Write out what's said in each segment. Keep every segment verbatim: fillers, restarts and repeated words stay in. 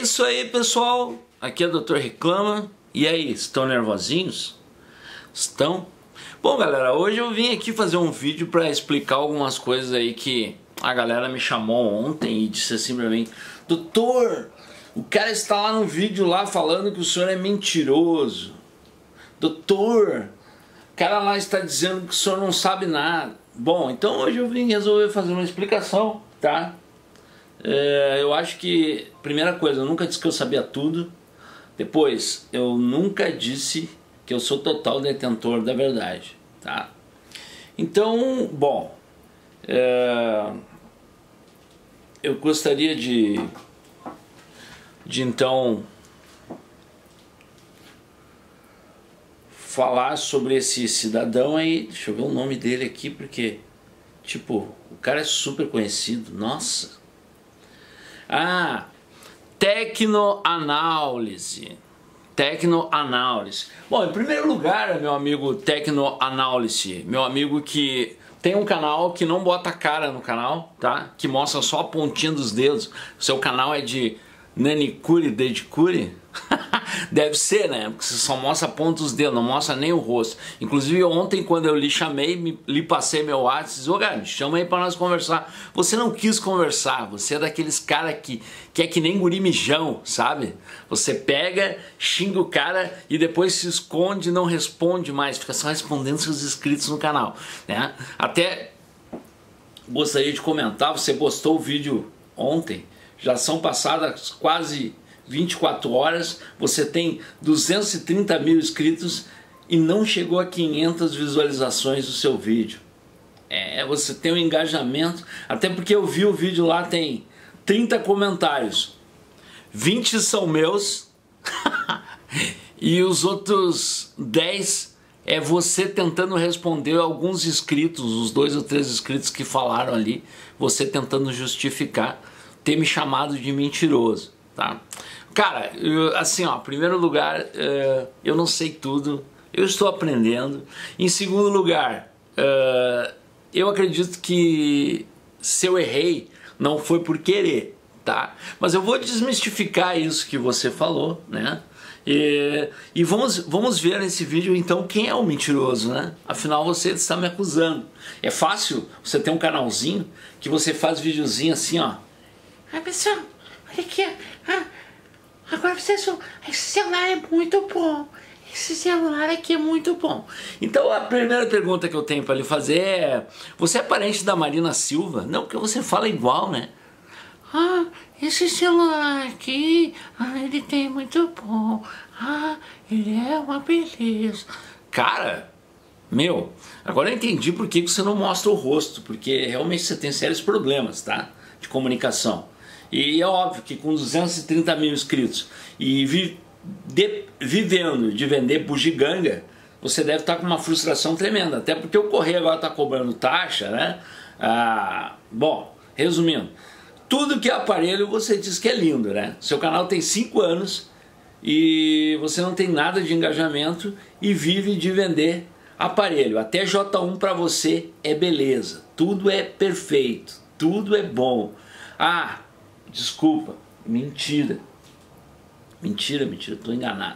isso aí, pessoal. Aqui é o doutor Reclama. E aí, estão nervosinhos? Estão? Bom, galera, hoje eu vim aqui fazer um vídeo para explicar algumas coisas aí que a galera me chamou ontem e disse assim pra mim: doutor, o cara está lá no vídeo lá falando que o senhor é mentiroso. Doutor, o cara lá está dizendo que o senhor não sabe nada. Bom, então hoje eu vim resolver fazer uma explicação, tá? É, eu acho que, primeira coisa, eu nunca disse que eu sabia tudo. Depois, eu nunca disse que eu sou total detentor da verdade, tá? Então, bom, é, eu gostaria de, de então falar sobre esse cidadão aí. Deixa eu ver o nome dele aqui, porque, tipo, o cara é super conhecido, nossa. Ah, Tecnoanálise. Tecnoanálise. Bom, em primeiro lugar, meu amigo Tecnoanálise, meu amigo que tem um canal que não bota cara no canal, tá? Que mostra só a pontinha dos dedos. O seu canal é de Nanicure Dedicure? Deve ser, né? Porque você só mostra a ponta dos dedos, não mostra nem o rosto. Inclusive ontem, quando eu lhe chamei, me, lhe passei meu WhatsApp, disse: ô, cara, me chama aí pra nós conversar. Você não quis conversar, você é daqueles caras que, que é que nem guri mijão, sabe? Você pega, xinga o cara e depois se esconde e não responde mais, fica só respondendo seus inscritos no canal, né? Até gostaria de comentar, você postou o vídeo ontem, já são passadas quase vinte e quatro horas, você tem duzentos e trinta mil inscritos e não chegou a quinhentas visualizações do seu vídeo. É, você tem um engajamento, até porque eu vi o vídeo lá, tem trinta comentários, vinte são meus e os outros dez é você tentando responder alguns inscritos, os dois ou três inscritos que falaram ali, você tentando justificar ter me chamado de mentiroso, tá? Cara, eu, assim, ó, em primeiro lugar, uh, eu não sei tudo, eu estou aprendendo. Em segundo lugar, uh, eu acredito que se eu errei, não foi por querer, tá? Mas eu vou desmistificar isso que você falou, né? E, e vamos, vamos ver nesse vídeo, então, quem é o mentiroso, né? Afinal, você está me acusando. É fácil você ter um canalzinho que você faz videozinho assim, ó. Ah, pessoal, olha aqui, ah, agora vocês vão, esse celular é muito bom, esse celular aqui é muito bom. Então a primeira pergunta que eu tenho para lhe fazer é: você é parente da Marina Silva? Não, porque você fala igual, né? Ah, esse celular aqui, ah, ele tem muito bom, ah, ele é uma beleza. Cara, meu, agora eu entendi por que você não mostra o rosto, porque realmente você tem sérios problemas, tá? De comunicação. E é óbvio que com duzentos e trinta mil inscritos e vi, de, vivendo de vender bugiganga, você deve estar com uma frustração tremenda. Até porque o Correio agora está cobrando taxa, né? Ah, bom, resumindo, tudo que é aparelho você diz que é lindo, né? Seu canal tem cinco anos e você não tem nada de engajamento e vive de vender aparelho. Até J um para você é beleza. Tudo é perfeito, tudo é bom. Ah, desculpa, mentira, mentira, mentira, estou enganado.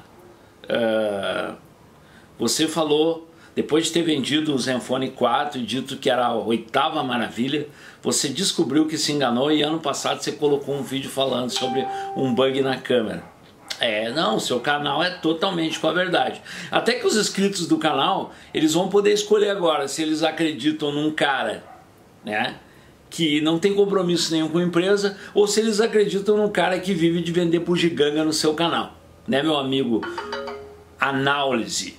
Uh, você falou, depois de ter vendido o Zenfone quatro e dito que era a oitava maravilha, você descobriu que se enganou e ano passado você colocou um vídeo falando sobre um bug na câmera. É, não, seu canal é totalmente com a verdade. Até que os inscritos do canal, eles vão poder escolher agora se eles acreditam num cara, né, que não tem compromisso nenhum com a empresa, ou se eles acreditam num cara que vive de vender bugiganga no seu canal, né, meu amigo Análise?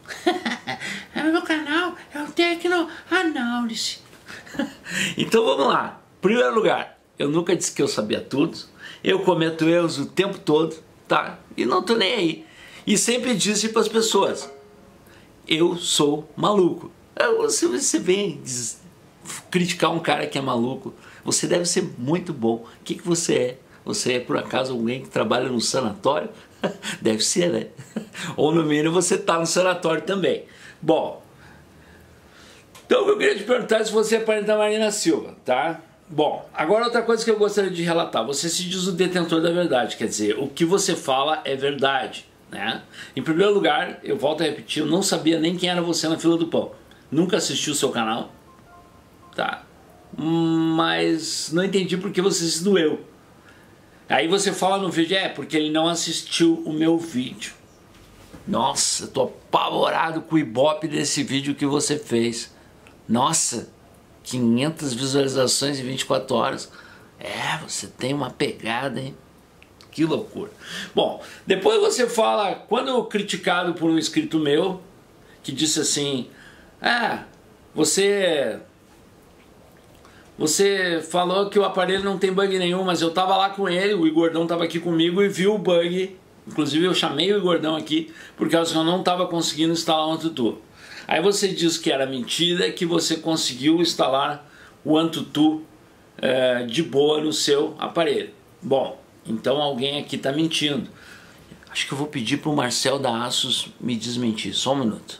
Meu canal é o Tecnoanálise. Então vamos lá. Primeiro lugar, eu nunca disse que eu sabia tudo, eu cometo erros o tempo todo, tá? E não tô nem aí. E sempre disse para as pessoas: eu sou maluco. Se você vem criticar um cara que é maluco, você deve ser muito bom. O que, que você é? Você é por acaso alguém que trabalha no sanatório? Deve ser, né? Ou no mínimo você está no sanatório também. Bom, então eu queria te perguntar se você é parente da Marina Silva, tá? Bom, agora outra coisa que eu gostaria de relatar. Você se diz o detentor da verdade, quer dizer, o que você fala é verdade, né? Em primeiro lugar, eu volto a repetir, eu não sabia nem quem era você na fila do pão. Nunca assisti o seu canal, tá? Mas não entendi porque você se doeu. Aí você fala no vídeo, é, porque ele não assistiu o meu vídeo. Nossa, eu tô apavorado com o ibope desse vídeo que você fez. Nossa, quinhentas visualizações em vinte e quatro horas. É, você tem uma pegada, hein? Que loucura. Bom, depois você fala, quando criticado por um inscrito meu, que disse assim, ah, você... Você falou que o aparelho não tem bug nenhum, mas eu tava lá com ele, o Igordão tava aqui comigo e viu o bug. Inclusive eu chamei o Igordão aqui, porque eu não tava conseguindo instalar o AnTuTu. Aí você diz que era mentira, que você conseguiu instalar o AnTuTu é, de boa no seu aparelho. Bom, então alguém aqui tá mentindo. Acho que eu vou pedir pro Marcel da Asus me desmentir, só um minuto.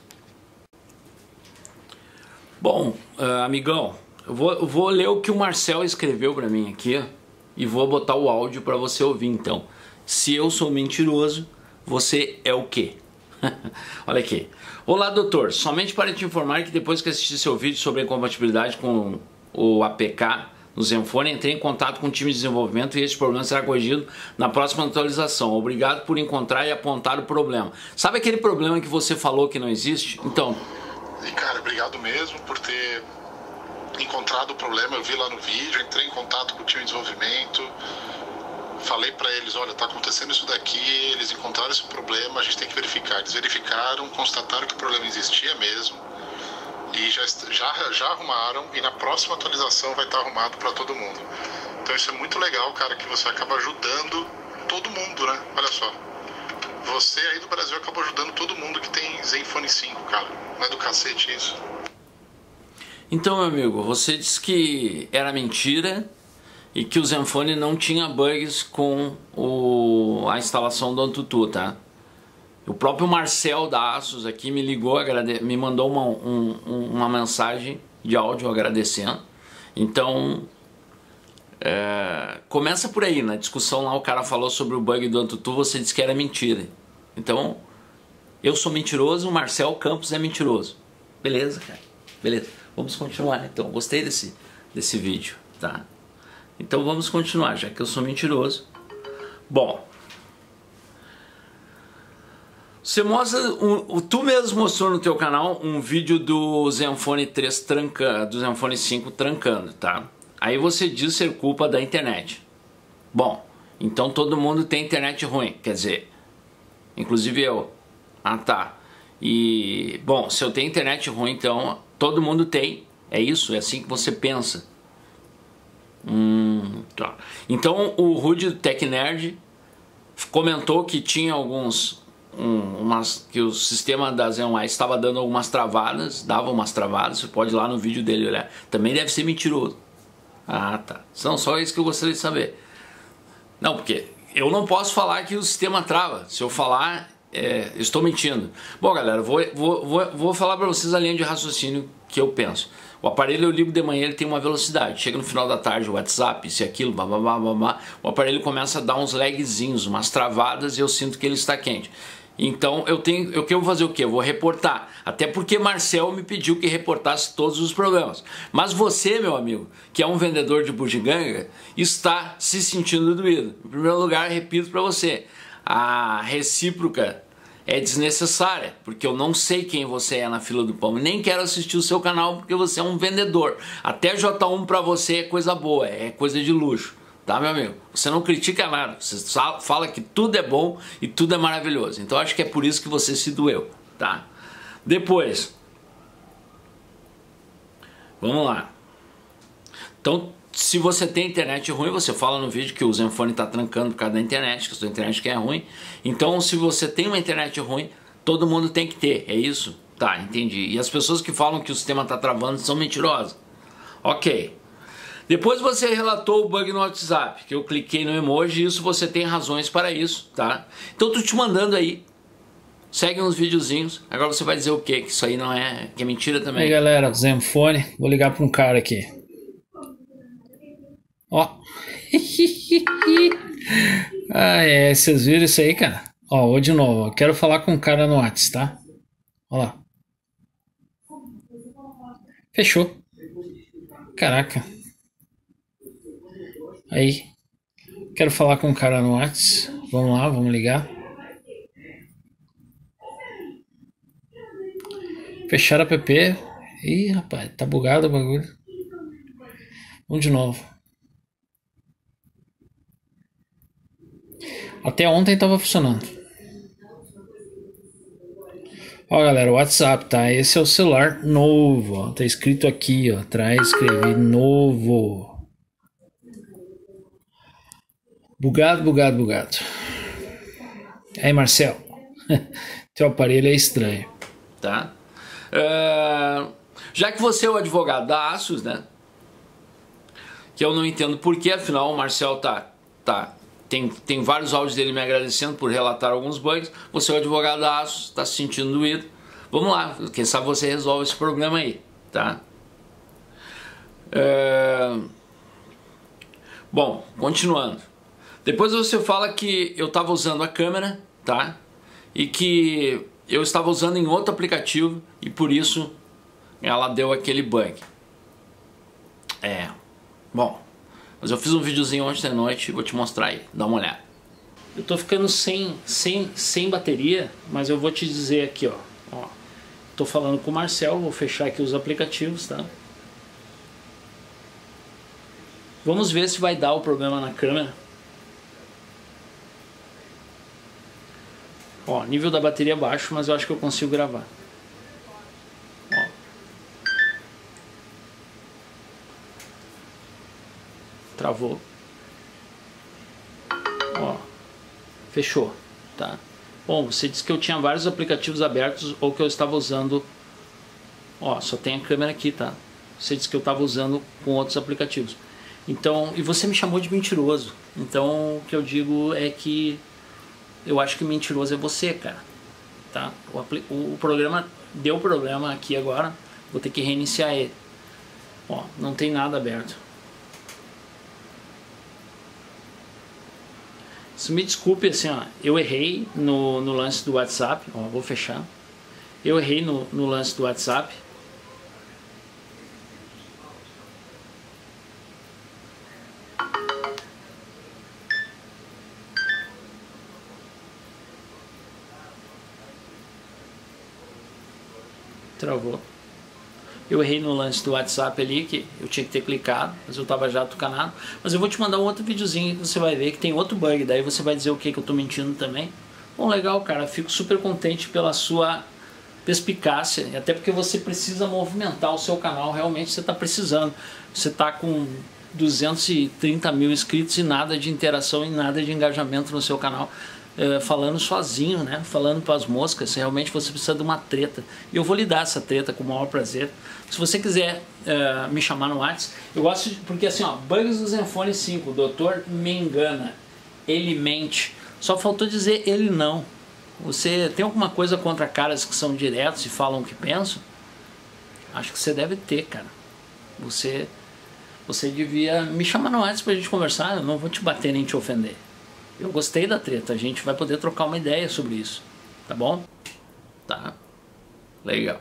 Bom, uh, amigão, Eu vou, eu vou ler o que o Marcel escreveu para mim aqui e vou botar o áudio para você ouvir então. Se eu sou mentiroso, você é o quê? Olha aqui. Olá, doutor. Somente para te informar que depois que assisti seu vídeo sobre a incompatibilidade com o A P K no Zenfone, entrei em contato com o time de desenvolvimento e este problema será corrigido na próxima atualização. Obrigado por encontrar e apontar o problema. Sabe aquele problema que você falou que não existe? Então... E cara, obrigado mesmo por ter... encontrado o problema. Eu vi lá no vídeo, entrei em contato com o time de desenvolvimento, falei para eles, olha, tá acontecendo isso daqui, eles encontraram esse problema, a gente tem que verificar. Eles verificaram, constataram que o problema existia mesmo e já, já, já arrumaram, e na próxima atualização vai estar arrumado para todo mundo. Então isso é muito legal, cara, que você acaba ajudando todo mundo, né? Olha só, você aí do Brasil acabou ajudando todo mundo que tem Zenfone cinco, cara. Não é do cacete isso? Então, meu amigo, você disse que era mentira e que o Zenfone não tinha bugs com o, a instalação do AnTuTu, tá? O próprio Marcel da Asus aqui me ligou, me mandou uma, um, uma mensagem de áudio agradecendo. Então, é, começa por aí, na discussão lá o cara falou sobre o bug do AnTuTu, você disse que era mentira. Então, eu sou mentiroso, o Marcel Campos é mentiroso. Beleza, cara, beleza. Vamos continuar, então. Gostei desse, desse vídeo, tá? Então vamos continuar, já que eu sou mentiroso. Bom, você mostra, um, tu mesmo mostrou no teu canal um vídeo do Zenfone três trancando, do Zenfone cinco trancando, tá? Aí você diz ser culpa da internet. Bom, então todo mundo tem internet ruim, quer dizer, inclusive eu. Ah, tá. E, bom, se eu tenho internet ruim, então todo mundo tem. É isso? É assim que você pensa? Hum, tá. Então o Rudy Tech Nerd comentou que tinha alguns... Um, umas, que o sistema da Zenwise estava dando algumas travadas, dava umas travadas, você pode ir lá no vídeo dele olhar. Também deve ser mentiroso. Ah, tá. Não, só isso que eu gostaria de saber. Não, porque eu não posso falar que o sistema trava. Se eu falar... É, estou mentindo. Bom, galera, vou, vou, vou, vou falar para vocês a linha de raciocínio que eu penso. O aparelho eu ligo de manhã, ele tem uma velocidade. Chega no final da tarde, o WhatsApp, isso e aquilo, babá, babá, o aparelho começa a dar uns lagzinhos, umas travadas, e eu sinto que ele está quente. Então eu tenho, eu quero fazer o quê? Eu vou reportar. Até porque Marcel me pediu que reportasse todos os problemas. Mas você, meu amigo, que é um vendedor de bugiganga, está se sentindo doído. Em primeiro lugar, repito para você, a recíproca é desnecessária, porque eu não sei quem você é na fila do pão, nem quero assistir o seu canal porque você é um vendedor. Até J um para você é coisa boa, é coisa de luxo, tá, meu amigo? Você não critica nada, você fala que tudo é bom e tudo é maravilhoso. Então acho que é por isso que você se doeu, tá? Depois, vamos lá. Então, se você tem internet ruim, você fala no vídeo que o Zenfone está trancando por causa da internet, que a sua internet que é ruim. Então, se você tem uma internet ruim, todo mundo tem que ter, é isso? Tá, entendi. E as pessoas que falam que o sistema está travando são mentirosas. Ok. Depois você relatou o bug no WhatsApp, que eu cliquei no emoji, e isso você tem razões para isso, tá? Então, tô te mandando aí. Segue uns videozinhos. Agora você vai dizer o quê? Que isso aí não é... que é mentira também. E aí, galera, Zenfone. Vou ligar para um cara aqui. Ó. Ah, é, vocês viram isso aí, cara? Ó, vou de novo. Quero falar com o cara no WhatsApp, tá? Ó lá. Fechou. Caraca. Aí. Quero falar com o cara no WhatsApp. Vamos lá, vamos ligar. Fechar a app. Ih, rapaz, tá bugado o bagulho. Vamos de novo. Até ontem tava funcionando. Ó, galera, o WhatsApp, tá? Esse é o celular novo, ó. Tá escrito aqui, ó. Atrás, escrevi novo. Bugado, bugado, bugado. Aí, Marcel. Teu aparelho é estranho. Tá? Uh, já que você é o advogado da Asus, né? Que eu não entendo porquê, afinal o Marcel tá... tá Tem, tem vários áudios dele me agradecendo por relatar alguns bugs. Você é o advogado da Asus, está se sentindo doído. Vamos lá, quem sabe você resolve esse problema aí, tá? É... Bom, continuando. Depois você fala que eu estava usando a câmera, tá? E que eu estava usando em outro aplicativo e por isso ela deu aquele bug. É, bom... Mas eu fiz um videozinho ontem à noite e vou te mostrar aí, dá uma olhada. Eu tô ficando sem, sem, sem bateria, mas eu vou te dizer aqui, ó, ó. Tô falando com o Marcel, vou fechar aqui os aplicativos, tá? Vamos ver se vai dar o problema na câmera. Ó, nível da bateria baixo, mas eu acho que eu consigo gravar. Ó. Travou. Ó, fechou, tá? Bom, você disse que eu tinha vários aplicativos abertos ou que eu estava usando. Ó, só tem a câmera aqui, tá? Você disse que eu estava usando com outros aplicativos. Então, e você me chamou de mentiroso. Então, o que eu digo é que eu acho que mentiroso é você, cara. Tá? O, o programa deu problema aqui agora. Vou ter que reiniciar ele. Ó, não tem nada aberto. Se me desculpe, assim, ó, eu errei no, no lance do WhatsApp, ó, vou fechar. Eu errei no, no lance do WhatsApp. Travou. Eu errei no lance do WhatsApp ali, que eu tinha que ter clicado, mas eu estava já tucanado. Mas eu vou te mandar um outro videozinho que você vai ver que tem outro bug, daí você vai dizer o que que eu tô mentindo também. Bom, legal, cara, fico super contente pela sua perspicácia, até porque você precisa movimentar o seu canal, realmente você está precisando. Você está com duzentos e trinta mil inscritos e nada de interação e nada de engajamento no seu canal. Uh, falando sozinho, né? Falando para as moscas, realmente você precisa de uma treta. E eu vou lhe dar essa treta com o maior prazer. Se você quiser uh, me chamar no WhatsApp, eu gosto de, porque assim, ó, bugs do Zenfone cinco, o doutor me engana, ele mente. Só faltou dizer ele não. Você tem alguma coisa contra caras que são diretos e falam o que pensam? Acho que você deve ter, cara. Você, você devia me chamar no WhatsApp pra gente conversar, eu não vou te bater nem te ofender. Eu gostei da treta, a gente vai poder trocar uma ideia sobre isso, tá bom? Tá, legal.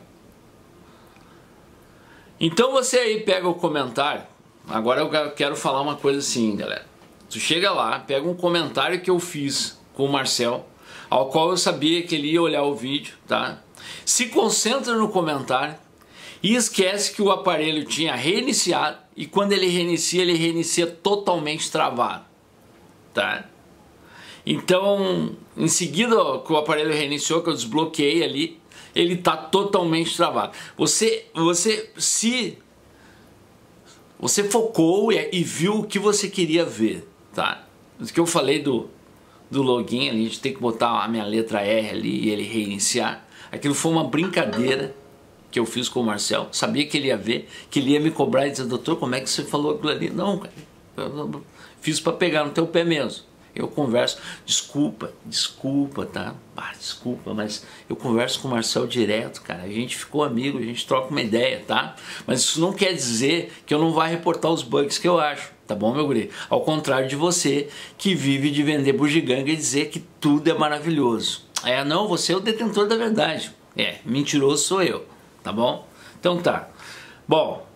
Então você aí pega o comentário, agora eu quero falar uma coisa assim, galera. Tu chega lá, pega um comentário que eu fiz com o Marcel, ao qual eu sabia que ele ia olhar o vídeo, tá? Se concentra no comentário e esquece que o aparelho tinha reiniciado e quando ele reinicia, ele reinicia totalmente travado, tá? Então, em seguida que o aparelho reiniciou, que eu desbloqueei ali, ele está totalmente travado. Você, você se você focou e, e viu o que você queria ver, tá? O que eu falei do, do login ali, a gente tem que botar a minha letra R ali e ele reiniciar. Aquilo foi uma brincadeira que eu fiz com o Marcel. Sabia que ele ia ver, que ele ia me cobrar e dizer, doutor, como é que você falou aquilo ali? Não, cara, eu fiz para pegar no teu pé mesmo. Eu converso, desculpa, desculpa, tá? Ah, desculpa, mas eu converso com o Marcel direto, cara. A gente ficou amigo, a gente troca uma ideia, tá? Mas isso não quer dizer que eu não vá reportar os bugs que eu acho, tá bom, meu guri? Ao contrário de você, que vive de vender bugiganga e dizer que tudo é maravilhoso. É, não, você é o detentor da verdade. É, mentiroso sou eu, tá bom? Então tá. Bom,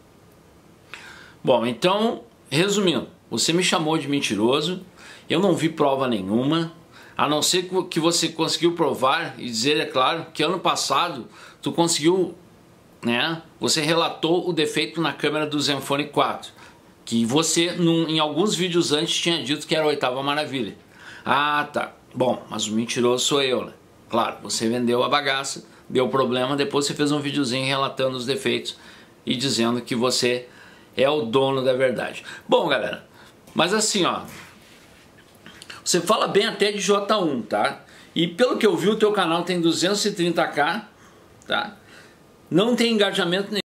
bom, então, resumindo, você me chamou de mentiroso. Eu não vi prova nenhuma, a não ser que você conseguiu provar e dizer, é claro, que ano passado tu conseguiu, né? Você relatou o defeito na câmera do Zenfone quatro, que você num, em alguns vídeos antes tinha dito que era a oitava maravilha. Ah, tá. Bom, mas o mentiroso sou eu, né? Claro, você vendeu a bagaça, deu problema, depois você fez um videozinho relatando os defeitos e dizendo que você é o dono da verdade. Bom, galera, mas assim, ó, você fala bem até de J um, tá? E pelo que eu vi, o teu canal tem duzentos e trinta k, tá? Não tem engajamento nenhum.